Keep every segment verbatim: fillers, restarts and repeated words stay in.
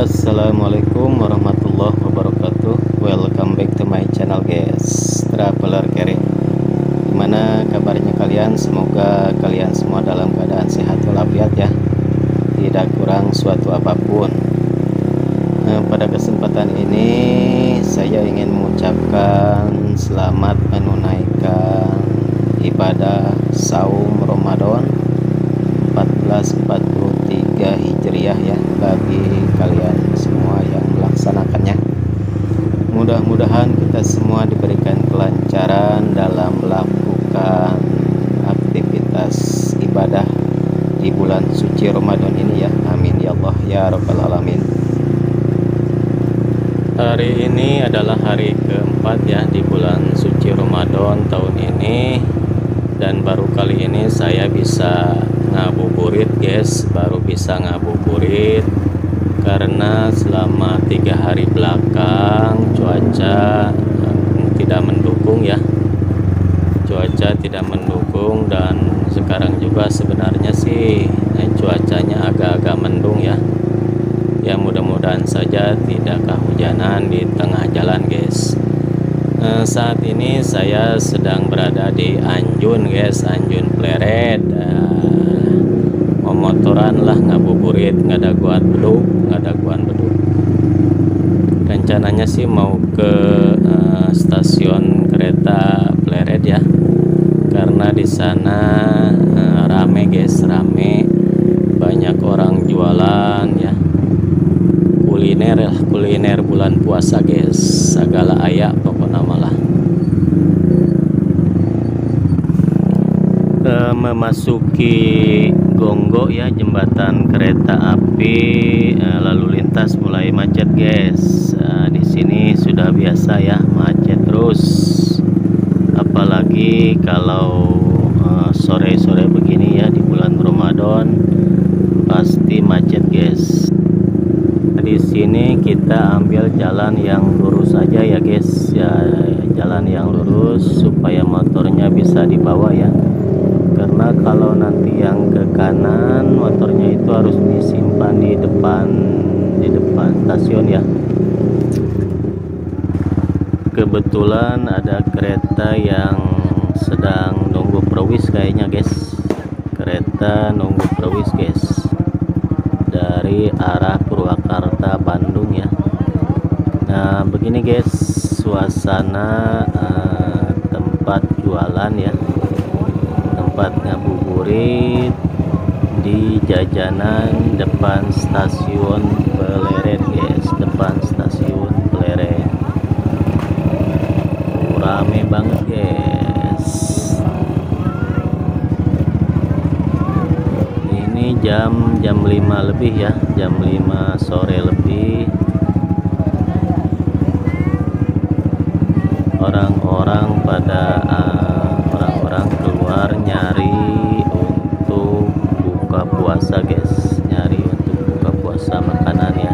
Assalamualaikum warahmatullahi wabarakatuh. Welcome back to my channel guys, Traveler Carry. Gimana kabarnya kalian? Semoga kalian semua dalam keadaan sehat walafiat ya, tidak kurang suatu apapun. Nah, pada kesempatan ini saya ingin mengucapkan selamat menunaikan ibadah saum Ramadan seribu empat ratus empat puluh tiga Hijriah ya, bagi kalian semua yang melaksanakannya. Mudah-mudahan kita semua diberikan kelancaran dalam melakukan aktivitas ibadah di bulan suci Ramadan ini ya. Amin ya Allah ya rabbal alamin. Hari ini adalah hari keempat ya di bulan suci Ramadan tahun ini, dan baru kali ini saya bisa ngabuburit guys, baru bisa ngabuburit karena selama tiga hari belakang cuaca tidak mendukung ya, cuaca tidak mendukung, dan sekarang juga sebenarnya sih eh, cuacanya agak-agak mendung ya. Ya mudah-mudahan saja tidak kehujanan di tengah jalan guys. Eh, saat ini saya sedang berada di Anjun guys, Anjun Pleret. Eh, motoran lah ngabuburit, nggak ada guan beduk, nggak ada guan beduk. Rencananya sih mau ke uh, stasiun kereta Pleret ya, karena di sana uh, rame guys, rame, banyak orang jualan ya, kuliner lah, kuliner bulan puasa guys, segala ayak pokoknya malah. Uh, memasuki Gonggo ya, jembatan kereta api, uh, lalu lintas mulai macet guys. Uh, di sini sudah biasa ya, macet terus, apalagi kalau sore-sore uh, begini ya di bulan Ramadan pasti macet guys. Di sini kita ambil jalan yang lurus aja ya guys ya, jalan yang lurus supaya motornya bisa dibawa ya. Karena kalau nanti yang ke kanan motornya itu harus disimpan di depan di depan stasiun ya. Kebetulan ada kereta yang sedang nunggu perwis kayaknya guys. Kereta nunggu perwis guys, dari arah Purwakarta Bandung ya. Nah begini guys suasana uh, tempat jualan ya, tempat ngabuburit di jajanan depan stasiun Pleret guys, depan stasiun Pleret. Oh, rame banget guys. Ini jam jam lima lebih ya, jam lima sore lebih. Orang-orang pada uh, orang-orang keluar nyari untuk buka puasa guys, nyari untuk buka puasa makanan ya,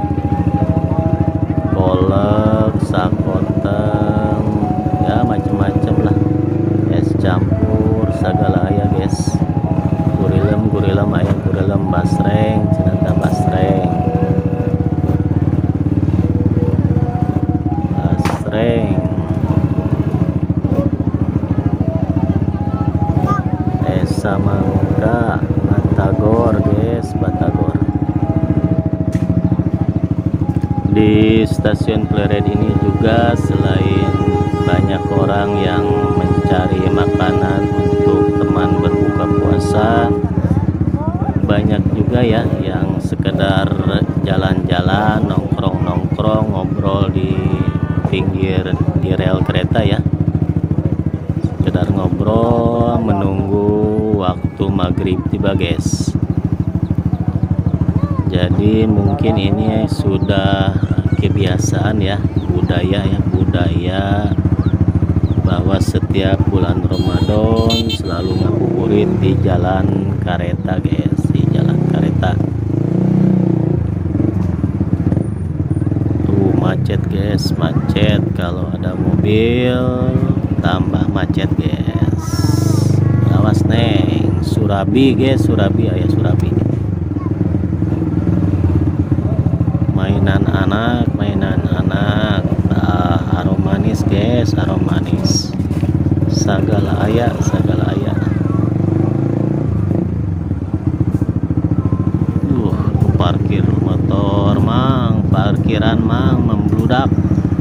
kolak, sakoteng ya, macem-macem lah, es campur segala ya guys, gurilem gurilem ayam gurilem, basreng cenata basreng basreng Samangka, Batagor guys, Batagor. Di stasiun Pleret ini juga selain banyak orang yang mencari makanan untuk teman berbuka puasa, banyak juga ya yang sekedar jalan-jalan, nongkrong-nongkrong, ngobrol di pinggir di rel kereta ya, sekedar ngobrol menunggu waktu maghrib tiba guys. Jadi mungkin ini sudah kebiasaan ya, budaya ya, budaya bahwa setiap bulan Ramadan selalu ngabuburit di jalan kereta guys, di jalan kereta. Tuh macet guys, macet, kalau ada mobil tambah macet guys. Awas neng, Surabi guys, Surabi ayah Surabi. Mainan Sagala aya, sagala aya. Uh, parkir motor mang, parkiran mang membludak.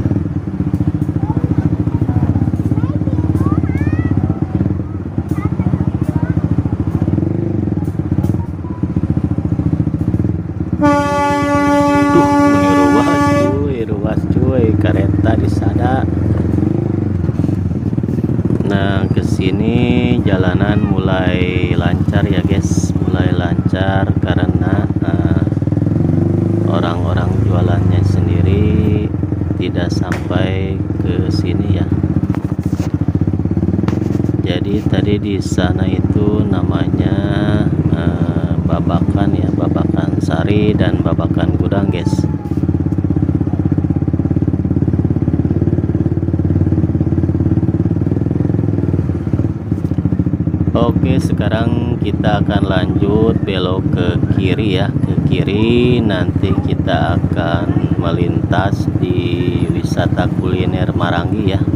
Kereta di sana. Nah, kesini jalanan mulai lancar ya guys, mulai lancar karena orang-orang uh, jualannya sendiri tidak sampai ke sini ya. Jadi tadi di sana itu namanya uh, Babakan ya, Babakan Sari dan Babakan Gudang guys. Oke, sekarang kita akan lanjut belok ke kiri ya, ke kiri. Nanti kita akan melintas di wisata kuliner Maranggi ya,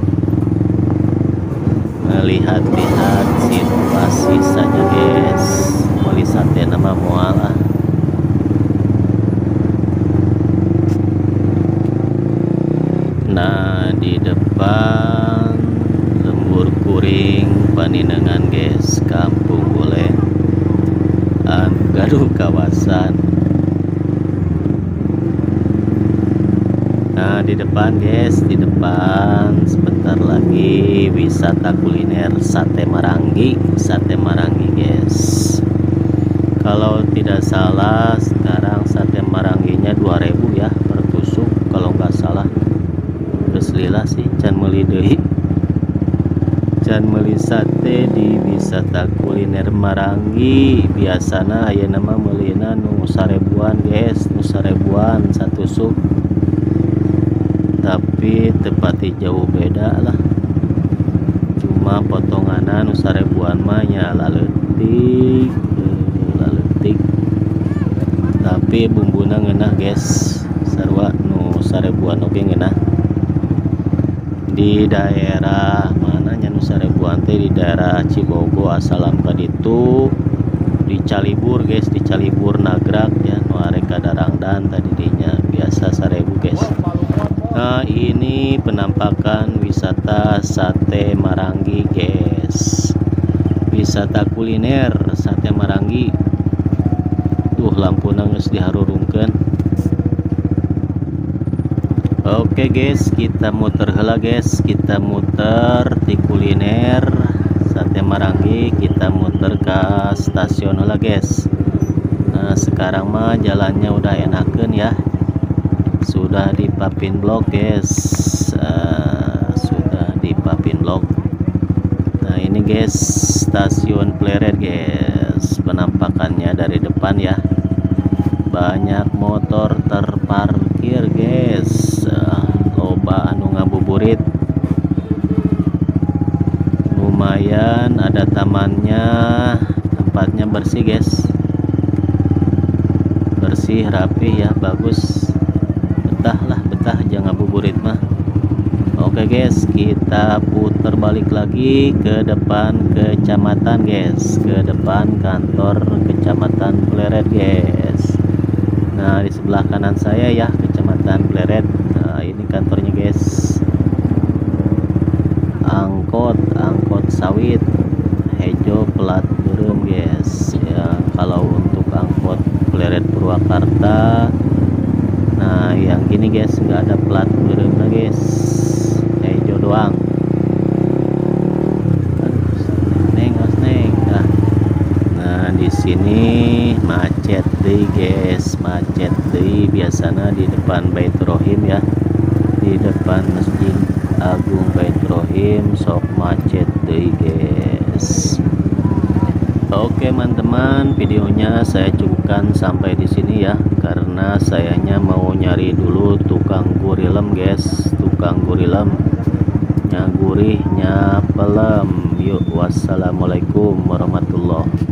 melihat-lihat situasi saja guys. Melihat nama mualah. Nah, di depan Lembur Kuring Paninengan guys, Kampung Bulen, gaduh kawasan. Nah, di depan guys, di depan sebentar lagi wisata kuliner sate Maranggi, sate Maranggi guys. Kalau tidak salah sekarang sate Marangginya dua ribu ya per tusuk kalau nggak salah. Terus lila sih can meuli deui. Can meuli sate di wisata kuliner Maranggi. Biasana aya nama meulina nu sarebuan guys, nu sarebuan satu sup. Tapi tepati jauh beda lah. Cuma potonganan nu sarebuan mah nya laleutik, laleutik. Tapi bumbuna ngeunah guys. Sarua nu sarebuan oge ngeunah. Di daerah mananya nu sarebuan teh di daerah Cibogo asalam ka ditu, di Calibur guys, di Calibur Nagrak ya, nu arek kadarangdan tadi dinya biasa sarebu guys. Nah, ini penampakan wisata sate Maranggi guys, wisata kuliner sate Maranggi. Tuh lampuna geus diharurungkeun. Oke guys, kita muter heula guys, kita muter di kuliner sate Maranggi, kita muter ke stasiun heula guys. Nah, sekarang mah jalannya udah enakeun ya, sudah di Papin Blok guys, uh, sudah di Papin Blok. Nah, ini guys stasiun Pleret guys, penampakannya dari depan ya, banyak motor terparkir guys, uh, loba anu ngabuburit. Lumayan ada tamannya, tempatnya bersih guys, bersih rapi ya, bagus, betah lah, betah jangan ngabuburit mah. Oke guys, kita putar balik lagi ke depan kecamatan guys, ke depan kantor kecamatan Pleret guys. Nah, di sebelah kanan saya ya kecamatan Pleret. Nah, ini kantornya guys. Angkot, angkot sawit hejo plat beureum guys. Ya, kalau untuk angkot Pleret Purwakarta, nah yang gini guys nggak ada plat beureum guys, hejo doang. Neng, os neng. Nah, nah di sini macet deh guys, macet deh. Biasanya di depan Baitur Rohim ya, di depan Masjid Agung Baitur Rohim sok macet deh guys. Oke teman-teman, videonya saya cukupkan sampai di sini ya, karena sayanya mau nyari dulu tukang gurilem guys, tukang gurilem nya gurih nya pelem. Yuk, wassalamualaikum warahmatullahi